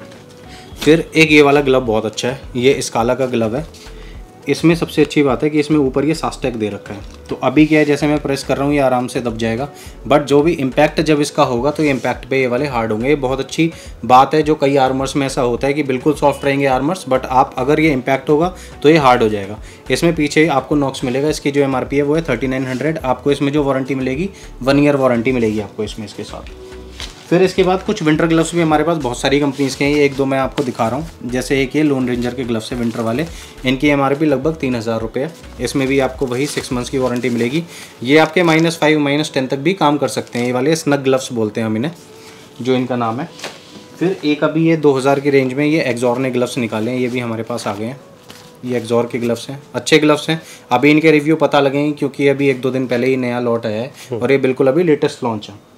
फिर एक ये वाला ग्लव बहुत अच्छा है, ये स्काला का ग्लव है। इसमें सबसे अच्छी बात है कि इसमें ऊपर ये सास्टेक दे रखा है। तो अभी क्या है, जैसे मैं प्रेस कर रहा हूँ ये आराम से दब जाएगा, बट जो भी इम्पैक्ट जब इसका होगा तो ये इम्पैक्ट पे ये वाले हार्ड होंगे। ये बहुत अच्छी बात है। जो कई आर्मर्स में ऐसा होता है कि बिल्कुल सॉफ्ट रहेंगे आर्मर्स, बट आप अगर ये इम्पैक्ट होगा तो ये हार्ड हो जाएगा। इसमें पीछे आपको नॉक्स मिलेगा। इसकी जो एम आर पी है वो है थर्टी नाइन हंड्रेड। आपको इसमें जो वारंटी मिलेगी, वन ईयर वारंटी मिलेगी आपको इसमें इसके साथ। फिर इसके बाद कुछ विंटर ग्लव्स भी हमारे पास बहुत सारी कंपनीज़ के हैं। एक दो मैं आपको दिखा रहा हूँ। जैसे एक ये लोन रेंजर के ग्लव्स है विंटर वाले, इनकी एम आर पी लगभग तीन हज़ार रुपये है। इसमें भी आपको वही सिक्स मंथ्स की वारंटी मिलेगी। ये आपके माइनस फाइव माइनस टेन तक भी काम कर सकते हैं। ये वाले स्नग ग्लव्स बोलते हैं हम इन्हें, जो इनका नाम है। फिर एक अभी ये दो हज़ार की रेंज में ये एक्सॉर ने ग्लव्स निकाले हैं, ये भी हमारे पास आ गए हैं। ये एक्सॉर के ग्लव्स हैं, अच्छे ग्लव्स हैं। अभी इनके रिव्यू पता लगेंगे क्योंकि अभी एक दो दिन पहले ही नया लॉट आया है और ये बिल्कुल अभी लेटेस्ट लॉन्च है।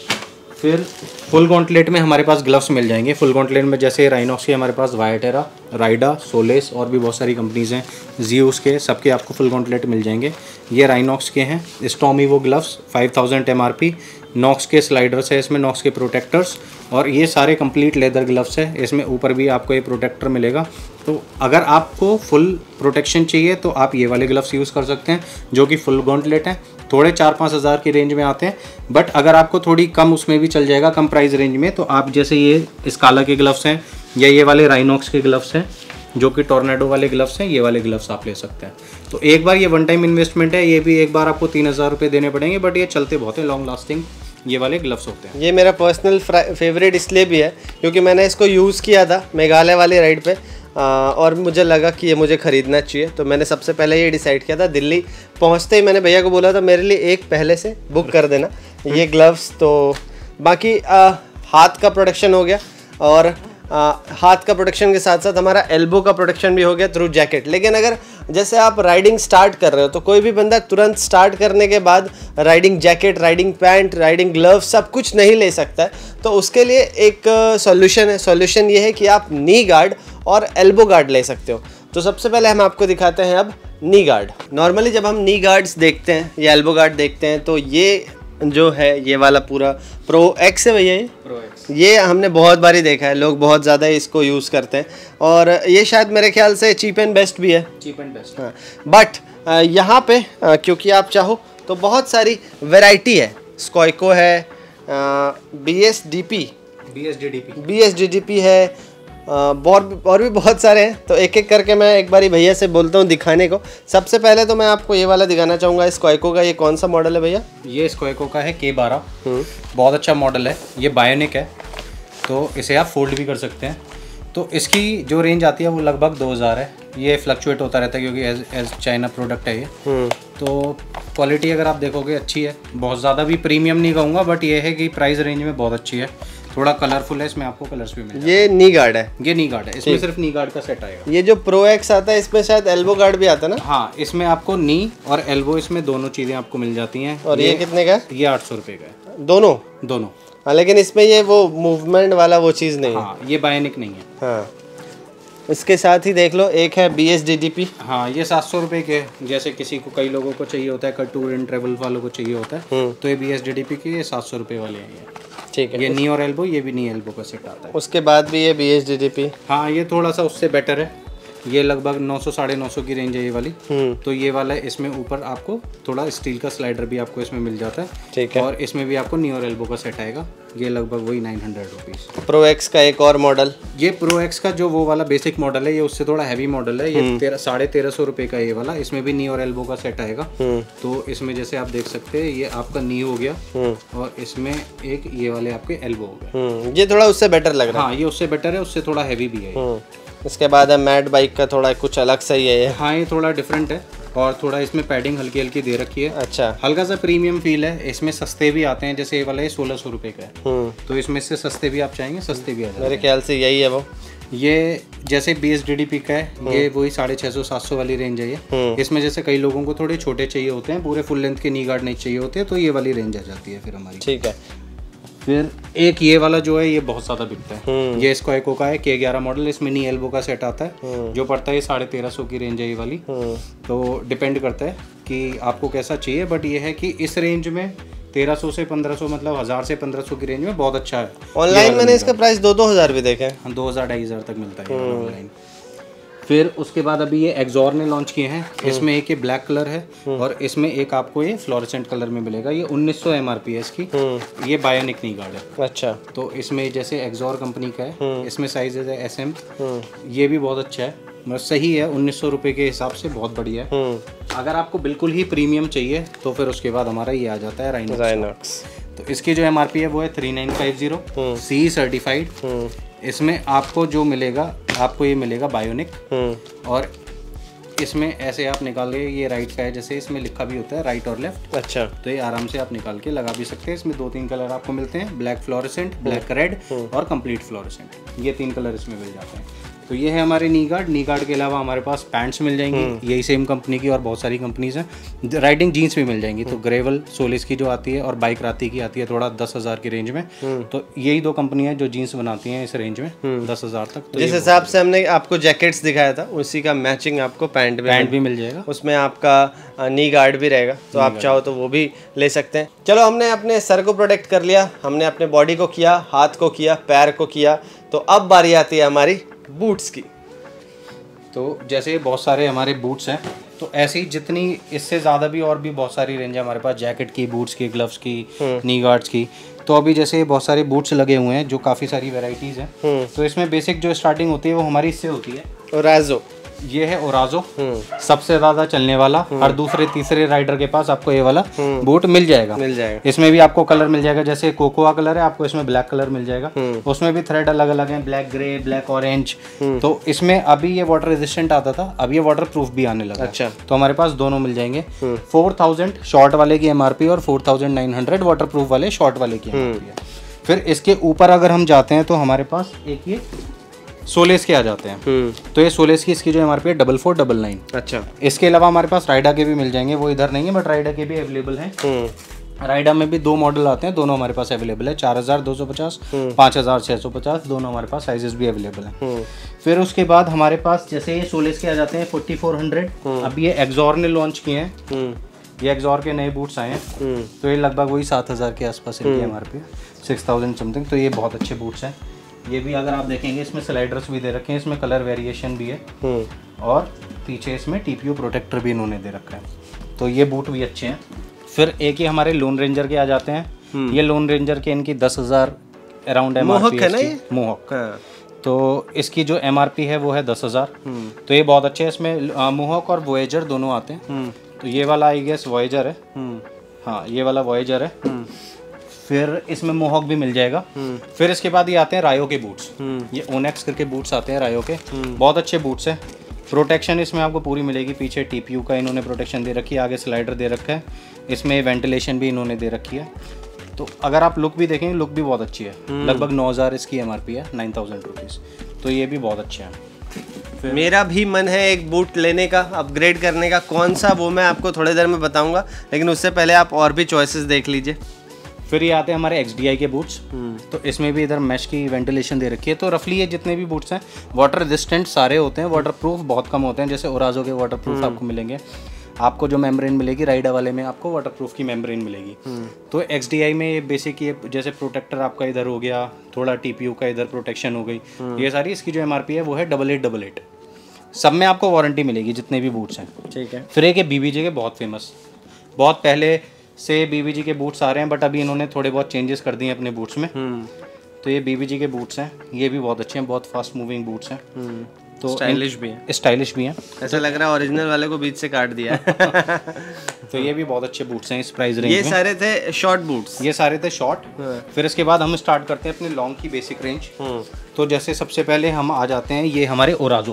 फिर फुल गॉन्टलेट में हमारे पास ग्लव्स मिल जाएंगे। फुल गॉन्टलेट में जैसे राइनॉक्स के हमारे पास वायटेरा, राइडा, सोलेस और भी बहुत सारी कंपनीज़ हैं, जियोस के, सबके आपको फुल गॉन्टलेट मिल जाएंगे। ये राइनॉक्स के हैं, स्टॉमी वो gloves five thousand M R P. Knox के स्लाइडर्स है इसमें, नॉक्स के प्रोटेक्टर्स, और ये सारे कंप्लीट लेदर ग्लव्स है। इसमें ऊपर भी आपको ये प्रोटेक्टर मिलेगा। तो अगर आपको फुल प्रोटेक्शन चाहिए तो आप ये वाले ग्लव्स यूज़ कर सकते हैं, जो कि फुल गॉन्टलेट हैं। थोड़े चार पाँच हज़ार की रेंज में आते हैं, बट अगर आपको थोड़ी कम उसमें भी चल जाएगा, कम प्राइस रेंज में, तो आप जैसे ये स्काला के ग्लव्स हैं या ये वाले राइनॉक्स के ग्लव्स हैं, जो कि टॉर्नेडो वाले ग्लव्स हैं, ये वाले ग्लव्स आप ले सकते हैं। तो एक बार ये वन टाइम इन्वेस्टमेंट है, ये भी एक बार आपको तीन हज़ार रुपये देने पड़ेंगे, बट ये चलते बहुत है, लॉन्ग लास्टिंग ये वाले ग्लव्स होते हैं। ये मेरा पर्सनल फेवरेट इसलिए भी है क्योंकि मैंने इसको यूज़ किया था मेघालय वाली राइड पे, आ, और मुझे लगा कि ये मुझे ख़रीदना चाहिए। तो मैंने सबसे पहले ये डिसाइड किया था। दिल्ली पहुंचते ही मैंने भैया को बोला था मेरे लिए एक पहले से बुक कर देना ये ग्लव्स। तो बाकी आ, हाथ का प्रोटेक्शन हो गया, और आ, हाथ का प्रोटेक्शन के साथ साथ हमारा एल्बो का प्रोटेक्शन भी हो गया थ्रू जैकेट। लेकिन अगर जैसे आप राइडिंग स्टार्ट कर रहे हो तो कोई भी बंदा तुरंत स्टार्ट करने के बाद riding jacket, riding pant, riding gloves सब कुछ नहीं ले सकता है। तो उसके लिए एक सॉल्यूशन है। सॉल्यूशन ये है कि आप नी गार्ड और एल्बो गार्ड ले सकते हो। तो सबसे पहले हम आपको दिखाते हैं अब नी गार्ड। नॉर्मली जब हम नी गार्ड्स देखते हैं या एल्बो गार्ड देखते हैं तो ये जो है ये वाला पूरा प्रो एक्स है भैया, ये प्रो एक्स, ये हमने बहुत बारी देखा है, लोग बहुत ज़्यादा इसको यूज़ करते हैं, और ये शायद मेरे ख्याल से चीप एंड बेस्ट भी है। चीप एंड बेस्ट, हाँ, बट यहाँ पे आ, क्योंकि आप चाहो तो बहुत सारी वैरायटी है। स्कॉइको है, B S D P B S D D P B S D D P है, और और भी बहुत सारे हैं, तो एक एक करके मैं एक बारी भैया से बोलता हूँ दिखाने को। सबसे पहले तो मैं आपको ये वाला दिखाना चाहूँगा, स्क्वाइको का। ये कौन सा मॉडल है भैया? ये स्क्वाइको का है के बारह, बहुत अच्छा मॉडल है। ये बायोनिक है, तो इसे आप फोल्ड भी कर सकते हैं। तो इसकी जो रेंज आती है वो लगभग दो हज़ार है। ये फ्लक्चुएट होता रहता है क्योंकि एज एज चाइना प्रोडक्ट है ये। तो क्वालिटी अगर आप देखोगे अच्छी है, बहुत ज़्यादा भी प्रीमियम नहीं कहूँगा, बट ये है कि प्राइस रेंज में बहुत अच्छी है। थोड़ा कलरफुल है, इसमें आपको कलर्स भी मिल। ये नी गार्ड है? ये नी गार्ड है, इसमें सिर्फ नी गार्ड का सेट आएगा। ये जो प्रो एक्स आता है इसमें शायद एल्बो गार्ड भी आता है ना? हाँ, इसमें आपको नी और एल्बो, इसमें दोनों चीज़ें आपको मिल जाती हैं। और ये, ये कितने का है? ये आठ सौ रुपये का है। दोनों दोनों हाँ, लेकिन इसमें ये वो मूवमेंट वाला वो चीज़ नहीं है। हाँ, ये बायोनिक नहीं है। हाँ, इसके साथ ही देख लो एक है B S D D P. हाँ, ये सात सौ रुपये के, जैसे किसी को, कई लोगों को चाहिए होता है, टूर एंड ट्रेवल वालों को चाहिए होता है, तो ये B S D D P के ये सात सौ रुपये वाले हैं ये। ठीक है, ये नी और एल्बो, ये भी नी एल्बो का सेट आता है। उसके बाद भी ये B S D D P. हाँ, ये थोड़ा सा उससे बेटर है। ये लगभग नौ सौ साढ़े नौ सौ की रेंज है ये वाली। तो ये वाला है, इसमें ऊपर आपको थोड़ा स्टील का स्लाइडर भी आपको इसमें मिल जाता है। ठीक है, और इसमें भी आपको नी और एल्बो का सेट आएगा। ये लगभग वही nine hundred rupees. Pro X का एक और मॉडल, ये प्रो एक्स का जो वो वाला बेसिक मॉडल है, ये उससे थोड़ा हैवी मॉडल है। ये तेरह साढ़े तेरह सौ रुपये का ये वाला। इसमें भी नी और एल्बो का सेट आएगा। तो इसमें जैसे आप देख सकते हैं, ये आपका नी हो गया और इसमें एक ये वाले आपके एल्बो हो गए। ये थोड़ा उससे बेटर लग रहा है। हाँ, ये उससे बेटर है, उससे थोड़ा हैवी भी है। इसके बाद है मैट बाइक का, थोड़ा कुछ अलग सा ही है ये। हाँ, ये थोड़ा डिफरेंट है और थोड़ा इसमें पैडिंग हल्की हल्की दे रखी है। अच्छा, हल्का सा प्रीमियम फील है। इसमें सस्ते भी आते हैं, जैसे ये वाला ये सोलह सौ रुपये का है। तो इसमें से सस्ते भी आप चाहेंगे, सस्ते भी आ जाएंगे। मेरे ख्याल से यही है वो। ये जैसे B S D D P का है, ये वही साढ़े छः सौ सात सौ वाली रेंज है ये। इसमें जैसे कई लोगों को थोड़े छोटे चाहिए होते हैं, पूरे फुल लेंथ के नी गार्ड नहीं चाहिए होते, तो ये वाली रेंज आ जाती है फिर हमारी। ठीक है, फिर एक ये वाला जो है, ये बहुत ज़्यादा बिकता है। ये स्क्वाइको का है, के ग्यारह मॉडल। इसमें नी एल्बो का सेट आता है, जो पड़ता है साढ़े तेरह सौ की रेंज है ये वाली। तो डिपेंड करता है कि आपको कैसा चाहिए, बट ये है कि इस रेंज में तेरह सौ से पंद्रह सौ, मतलब हज़ार से पंद्रह सौ की रेंज में बहुत अच्छा है। ऑनलाइन मैंने इसका प्राइस दो दो हज़ार भी देखे हैं। दो हज़ार ढाई हज़ार तक मिलता है ऑनलाइन। फिर उसके बाद अभी ये एक्सॉर ने लॉन्च किए हैं। इसमें एक ये ब्लैक कलर है और इसमें एक आपको ये फ्लोरेसेंट कलर में मिलेगा। ये उन्नीस सौ एम आर पी है इसकी। ये बायोनिक नी गार्ड है। अच्छा, तो इसमें जैसे एक्सॉर कंपनी का है, इसमें साइज है एस एम। ये भी बहुत अच्छा है, मतलब सही है। उन्नीस सौ रुपये के हिसाब से बहुत बढ़िया है। अगर आपको बिल्कुल ही प्रीमियम चाहिए तो फिर उसके बाद हमारा ये आ जाता है राइनॉक्स। तो इसकी जो एम आर पी है वो है three nine five zero, C certified. इसमें आपको जो मिलेगा, आपको ये मिलेगा बायोनिक। और इसमें ऐसे आप निकाल के, ये राइट का है, जैसे इसमें लिखा भी होता है राइट और लेफ्ट। अच्छा, तो ये आराम से आप निकाल के लगा भी सकते हैं। इसमें दो तीन कलर आपको मिलते हैं, ब्लैक फ्लोरेसेंट, ब्लैक रेड और कंप्लीट फ्लोरेसेंट। ये तीन कलर इसमें मिल जाते हैं। तो ये है हमारे नी गार्ड। नी गार्ड के अलावा हमारे पास पैंट्स मिल जाएंगी, यही सेम कंपनी की, और बहुत सारी कंपनीज हैं। राइडिंग जीन्स भी मिल जाएंगी। तो ग्रेवल सोलिस की जो आती है और बाइक राती की आती है, थोड़ा दस हज़ार की रेंज में। तो यही दो कंपनियां जो जीन्स बनाती हैं इस रेंज में, दस हज़ार तक। तो जिस हिसाब से हमने आपको जैकेट्स दिखाया था, उसी का मैचिंग आपको पैंट भी पैंट भी मिल जाएगा। उसमें आपका नी गार्ड भी रहेगा, तो आप चाहो तो वो भी ले सकते हैं। चलो, हमने अपने सर को प्रोटेक्ट कर लिया, हमने अपने बॉडी को किया, हाथ को किया, पैर को किया। तो अब बारी आती है हमारी बूट्स की। तो जैसे बहुत सारे हमारे बूट्स हैं, तो ऐसे ही जितनी इससे ज़्यादा भी और भी बहुत सारी रेंज है हमारे पास, जैकेट की, बूट्स की, ग्लव्स की, नी गार्ड्स की। तो अभी जैसे बहुत सारे बूट्स लगे हुए हैं जो काफ़ी सारी वैरायटीज़ हैं। तो इसमें बेसिक जो स्टार्टिंग होती है वो हमारी इससे होती है, ओराजो। ये है ओराजो, सबसे ज़्यादा चलने वाला। हर दूसरे तीसरे राइडर के पास आपको ये वाला बूट मिल जाएगा मिल जाएगा इसमें भी आपको कलर मिल जाएगा, जैसे कोकोआ कलर है, आपको इसमें ब्लैक कलर मिल जाएगा। उसमें भी थ्रेड अलग अलग हैं, ब्लैक ग्रे, ब्लैक ऑरेंज। तो इसमें अभी ये वाटर रेजिस्टेंट आता था, अब ये वाटर प्रूफ भी आने लगा। अच्छा, तो हमारे पास दोनों मिल जाएंगे। फोर थाउजेंड शॉर्ट वाले की एमआरपी और four thousand nine hundred waterproof वाले शॉर्ट वाले की एमआरपी है। फिर इसके ऊपर अगर हम जाते हैं तो हमारे पास एक ये सोलेस के आ जाते हैं। तो ये सोलेस की इसकी जो एमआरपी है डबल फोर डबल नाइन। अच्छा, इसके अलावा हमारे पास राइडा के भी मिल जाएंगे, वो इधर नहीं है, बट राइडा के भी अवेलेबल हैं। राइडा में भी दो मॉडल आते हैं, दोनों हमारे पास अवेलेबल है। चार हज़ार दो सौ पचास, पाँच हज़ार छः सौ पचास, दोनों हमारे पास साइजेस भी अवेलेबल हैं। फिर उसके बाद हमारे पास जैसे ये सोलेस के आ जाते हैं फोर्टी फोर हंड्रेड। अब ये एक्सॉर ने लॉन्च किए हैं, ये एक्सॉर के नए बूट्स आए हैं। तो ये लगभग वही सात हज़ार के आसपास इनकी एमआरपी, सिक्स थाउजेंड समथिंग। तो ये बहुत अच्छे बूट्स हैं। ये भी अगर आप देखेंगे इसमें स्लाइडर्स भी दे रखे हैं, इसमें कलर वेरिएशन भी है, और पीछे इसमें टीपीयू प्रोटेक्टर भी इन्होंने दे रखा है। तो ये बूट भी अच्छे हैं। फिर एक ही हमारे लोन रेंजर के आ जाते हैं। ये लोन रेंजर के इनकी दस हज़ार अराउंड है। मोहक है ना ये? मोहक। तो इसकी जो एमआरपी है वो है दस हज़ार। तो ये बहुत अच्छे है। इसमें मोहॉक और वॉयेजर दोनों आते हैं। तो ये वाला आई गेस वॉयेजर है। हाँ, ये वाला वॉयेजर है। फिर इसमें मोहॉक भी मिल जाएगा। फिर इसके बाद ये आते हैं रायो के बूट्स। ये ओनेक्स करके बूट्स आते हैं रायो के, बहुत अच्छे बूट्स हैं। प्रोटेक्शन इसमें आपको पूरी मिलेगी। पीछे टीपीयू का इन्होंने प्रोटेक्शन दे रखी है, आगे स्लाइडर दे रखा है, इसमें वेंटिलेशन भी इन्होंने दे रखी है। तो अगर आप लुक भी देखेंगे, लुक भी बहुत अच्छी है। लगभग नौ हज़ार इसकी एमआरपी है, नाइन थाउजेंड रुपीज़। तो ये भी बहुत अच्छे हैं। मेरा भी मन है एक बूट लेने का, अपग्रेड करने का। कौन सा वो मैं आपको थोड़ी देर में बताऊंगा, लेकिन उससे पहले आप और भी चॉइसेस देख लीजिए। फिर ये आते हैं हमारे एक्स डी आई के बूट्स। तो इसमें भी इधर मैश की वेंटिलेशन दे रखी है। तो रफली ये जितने भी बूट्स हैं वाटर रेजिस्टेंट सारे होते हैं, वाटर प्रूफ बहुत कम होते हैं। जैसे ओराजो के वाटर प्रूफ आपको मिलेंगे। आपको जो मेम्ब्रेन मिलेगी राइडा वाले में, आपको वाटर प्रूफ की मेम्ब्रेन मिलेगी। तो एक्स डी आई में ये बेसिक ये जैसे प्रोटेक्टर आपका इधर हो गया, थोड़ा टी पी यू का इधर प्रोटेक्शन हो गई, ये सारी इसकी जो एम आर पी है वो है डबल एट डबल एट। सब में आपको वारंटी मिलेगी जितने भी बूट्स हैं। ठीक है। फिर एक बी बी जे के बहुत फेमस, बहुत पहले से बीबीजी के बूट्स आ रहे हैं, बट अभी इन्होंने थोड़े बहुत चेंजेस कर दिए हैं अपने बूट्स में। तो ये बीबीजी के बूट्स हैं, ये भी बहुत अच्छे हैं, बहुत फास्ट मूविंग बूट्स हैं। तो स्टाइलिश भी हैं। स्टाइलिश भी हैं। ऐसा लग रहा है ओरिजिनल वाले को बीच से काट दिया है। तो ये भी बहुत अच्छे बूट्स हैं इस प्राइस रेंज में। ये सारे थे शॉर्ट बूट्स। ये सारे थे शॉर्ट। फिर इसके बाद हम स्टार्ट करते हैं अपने लॉन्ग की बेसिक रेंज। तो जैसे सबसे पहले हम आ जाते हैं, ये हमारे ओराजो।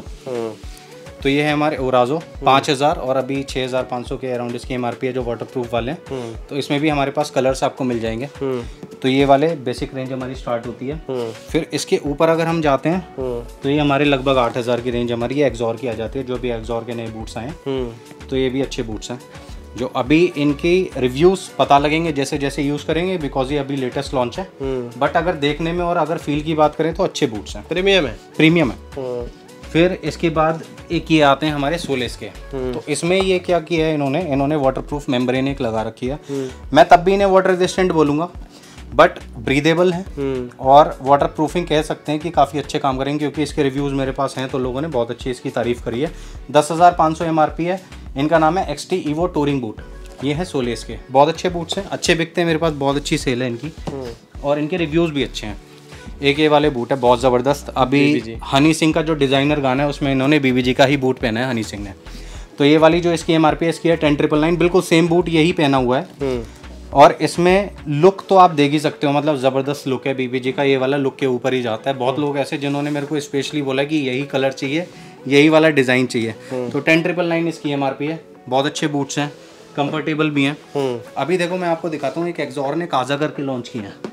तो ये है हमारे ओराजो पाँच हज़ार और अभी छः हज़ार पाँच सौ के अराउंड इसकी एमआरपी है, जो वाटर प्रूफ वाले हैं। तो इसमें भी हमारे पास कलर्स आपको मिल जाएंगे। तो ये वाले बेसिक रेंज हमारी स्टार्ट होती है। फिर इसके ऊपर अगर हम जाते हैं तो ये हमारे लगभग आठ हज़ार की रेंज हमारी एक्सॉर की आ जाती है, जो भी एक्सॉर के नए बूट्स आए हैं। तो ये भी अच्छे बूट्स हैं, जो अभी इनकी रिव्यूज़ पता लगेंगे जैसे जैसे यूज़ करेंगे, बिकॉज ये अभी लेटेस्ट लॉन्च है। बट अगर देखने में और अगर फील की बात करें तो अच्छे बूट्स हैं, प्रीमियम है। प्रीमियम है। फिर इसके बाद एक ये आते हैं हमारे सोलेस के। तो इसमें ये क्या किया है इन्होंने, इन्होंने वाटरप्रूफ मेम्ब्रेन एक लगा रखी है। मैं तब भी इन्हें वाटर रेजिस्टेंट बोलूँगा, बट ब्रीदेबल है और वाटर प्रूफिंग कह सकते हैं कि काफ़ी अच्छे काम करेंगे, क्योंकि इसके रिव्यूज़ मेरे पास हैं तो लोगों ने बहुत अच्छी इसकी तारीफ़ करी है। दस हज़ार पाँच सौ एम आर पी है। इनका नाम है X T Evo touring boot. ये है सोलेस के, बहुत अच्छे बूट्स हैं, अच्छे बिकते हैं मेरे पास, बहुत अच्छी सेल है इनकी और इनके रिव्यूज़ भी अच्छे हैं। एक ये वाले बूट है बहुत ज़बरदस्त। अभी हनी सिंह का जो डिज़ाइनर गाना है उसमें इन्होंने बीबीजी का ही बूट पहना है हनी सिंह ने। तो ये वाली जो इसकी एमआरपी है इसकी है टेन ट्रिपल नाइन, बिल्कुल सेम बूट यही पहना हुआ है। और इसमें लुक तो आप देख ही सकते हो, मतलब ज़बरदस्त लुक है बीबीजी का। ये वाला लुक के ऊपर ही जाता है। बहुत लोग ऐसे जिन्होंने मेरे को स्पेशली बोला कि यही कलर चाहिए, यही वाला डिज़ाइन चाहिए। तो टेन ट्रिपल नाइन इसकी एमआरपी है। बहुत अच्छे बूट्स हैं, कंफर्टेबल भी हैं। अभी देखो मैं आपको दिखाता हूँ, एक एक्सॉर ने काजा करके लॉन्च किया है।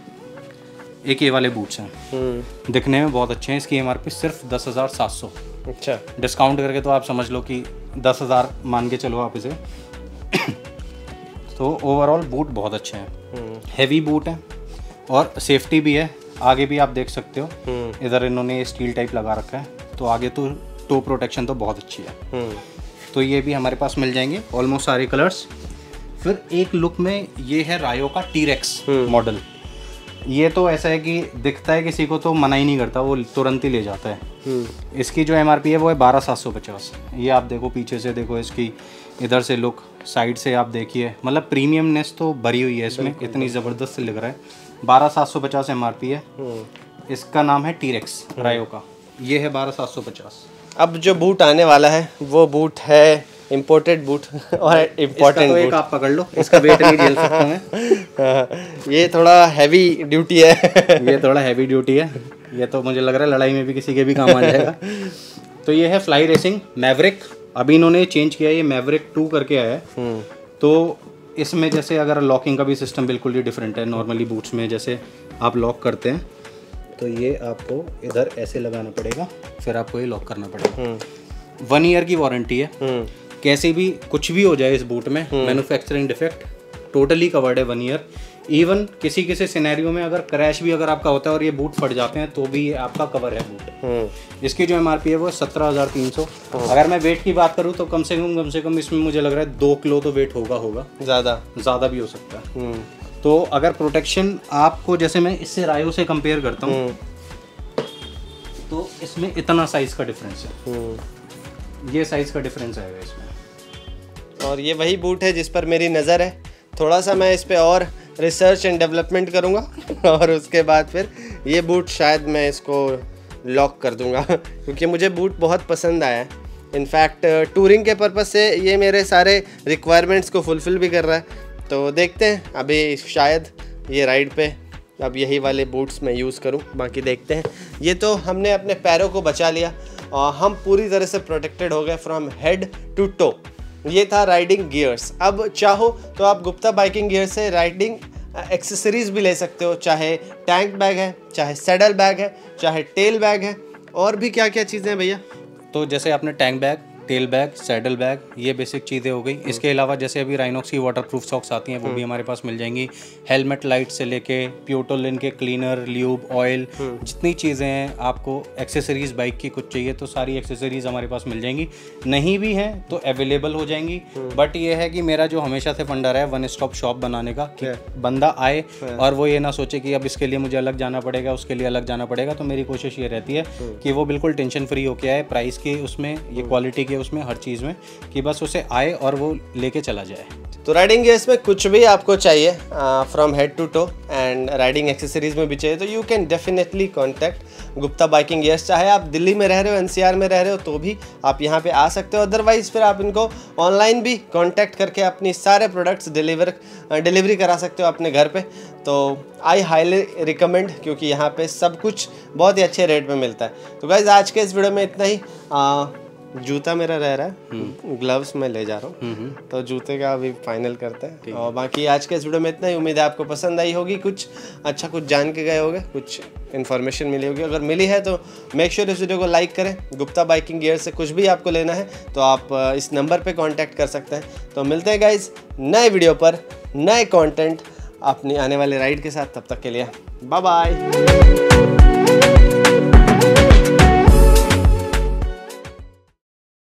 एक ये वाले बूट्स हैं, दिखने में बहुत अच्छे हैं। इसकी एमआरपी सिर्फ दस हज़ार सात सौ। अच्छा, डिस्काउंट करके तो आप समझ लो कि दस हज़ार मान के चलो आप इसे। तो ओवरऑल बूट बहुत अच्छे हैं, हैवी बूट है और सेफ्टी भी है। आगे भी आप देख सकते हो, इधर इन्होंने स्टील टाइप लगा रखा है, तो आगे तो टो प्रोटेक्शन तो बहुत अच्छी है। तो ये भी हमारे पास मिल जाएंगे ऑलमोस्ट सारे कलर्स। फिर एक लुक में ये है रायो का टीरेक्स मॉडल। ये तो ऐसा है कि दिखता है किसी को तो मना ही नहीं करता, वो तुरंत ही ले जाता है। इसकी जो एमआरपी है वो है बारह सात सौ पचास। ये आप देखो, पीछे से देखो इसकी, इधर से लुक, साइड से आप देखिए, मतलब प्रीमियमनेस तो भरी हुई है इसमें, इतनी ज़बरदस्त लग रहा है। बारह सात सौ पचास एमआरपी है। इसका नाम है टीरेक्स रायो का। ये है बारह सात सौ पचास। अब जो बूट आने वाला है वो बूट है इम्पोर्टेड बूट और इम्पोर्टेंट तो एक आप पकड़ लो, इसका वेट नहीं झेल सकता मैं। ये थोड़ा हैवी ड्यूटी है। ये थोड़ा हैवी ड्यूटी है। ये तो मुझे लग रहा है लड़ाई में भी किसी के भी काम आ जाएगा। तो ये है फ्लाई रेसिंग मैवरिक। अभी इन्होंने चेंज किया है, ये मैवरिक टू करके आया है। तो इसमें जैसे अगर लॉकिंग का भी सिस्टम बिल्कुल ही डिफरेंट है। नॉर्मली बूट्स में जैसे आप लॉक करते हैं तो ये आपको इधर ऐसे लगाना पड़ेगा, फिर आपको ये लॉक करना पड़ेगा। वन ईयर की वारंटी है। कैसे भी कुछ भी हो जाए इस बूट में, मैन्युफैक्चरिंग डिफेक्ट टोटली कवर्ड है वन ईयर। इवन किसी किसी सिनेरियो में अगर क्रैश भी अगर आपका होता है और ये बूट फट जाते हैं तो भी ये आपका कवर है बूट। इसकी जो एमआरपी है वो सत्रह हज़ार तीन सौ। अगर मैं वेट की बात करूँ तो कम से कम कम से कम इसमें मुझे लग रहा है दो किलो तो वेट होगा होगा ज़्यादा ज़्यादा भी हो सकता है। तो अगर प्रोटेक्शन आपको, जैसे मैं इससे रायो से कंपेयर करता हूँ तो इसमें इतना साइज़ का डिफरेंस है। ये साइज़ का डिफरेंस आएगा इसमें। और ये वही बूट है जिस पर मेरी नज़र है। थोड़ा सा मैं इस पे और रिसर्च एंड डेवलपमेंट करूँगा और उसके बाद फिर ये बूट शायद मैं इसको लॉक कर दूंगा क्योंकि मुझे बूट बहुत पसंद आया है। इनफैक्ट टूरिंग के पर्पज़ से ये मेरे सारे रिक्वायरमेंट्स को फुलफ़िल भी कर रहा है। तो देखते हैं, अभी शायद ये राइड पे अब यही वाले बूट्स मैं यूज़ करूं, बाकी देखते हैं। ये तो हमने अपने पैरों को बचा लिया और हम पूरी तरह से प्रोटेक्टेड हो गए फ्रॉम हेड टू टो। ये था राइडिंग गियर्स। अब चाहो तो आप गुप्ता बाइकिंग गियर से राइडिंग एक्सेसरीज़ भी ले सकते हो, चाहे टैंक बैग है, चाहे सैडल बैग है, चाहे टेल बैग है, और भी क्या क्या चीज़ें हैं भैया? तो जैसे आपने tank bag, tail bag, saddle bag, ये बेसिक चीज़ें हो गई। इसके अलावा जैसे अभी राइनॉक्स की वाटरप्रूफ सॉक्स आती हैं, वो भी हमारे पास मिल जाएंगी। हेलमेट लाइट से लेके प्यूटोलिन के क्लीनर, ल्यूब, ऑयल, जितनी चीज़ें हैं आपको एक्सेसरीज बाइक की कुछ चाहिए तो सारी एक्सेसरीज हमारे पास मिल जाएंगी। नहीं भी हैं तो अवेलेबल हो जाएंगी। बट ये है कि मेरा जो हमेशा से फंडा रहा है वन स्टॉप शॉप बनाने का, कि बंदा आए और वो ये ना सोचे कि अब इसके लिए मुझे अलग जाना पड़ेगा, उसके लिए अलग जाना पड़ेगा। तो मेरी कोशिश ये रहती है कि वो बिल्कुल टेंशन फ्री होके आए, प्राइस की उसमें, ये क्वालिटी के उसमें, हर चीज़ में, कि बस उसे आए और वो लेके चला जाए। तो राइडिंग गियर्स में कुछ भी आपको चाहिए from head to toe and riding accessories में भी चाहिए तो you can definitely contact Gupta biking gears. चाहे आप दिल्ली में रह रहे हो, एनसीआर में रह रहे हो, तो भी आप यहाँ पे आ सकते हो। अदरवाइज़ फिर आप इनको ऑनलाइन भी कॉन्टैक्ट करके अपनी सारे प्रोडक्ट्स डिलीवर डिलीवरी करा सकते हो अपने घर पे। तो आई हाईली रिकमेंड, क्योंकि यहाँ पे सब कुछ बहुत ही अच्छे रेट में मिलता है। तो गाइज आज के इस वीडियो में इतना ही। आ, जूता मेरा रह रहा है, ग्लव्स मैं ले जा रहा हूँ, तो जूते का अभी फाइनल करते हैं। और बाकी आज के इस वीडियो में इतना ही। उम्मीद है आपको पसंद आई होगी, कुछ अच्छा कुछ जान के गए होगे, कुछ इन्फॉर्मेशन मिली होगी। अगर मिली है तो मेक श्योर इस वीडियो को लाइक करें। गुप्ता बाइकिंग गियर से कुछ भी आपको लेना है तो आप इस नंबर पर कॉन्टैक्ट कर सकते हैं। तो मिलते हैं गाइज नए वीडियो पर, नए कॉन्टेंट अपनी आने वाले राइड के साथ। तब तक के लिए बाय बाय।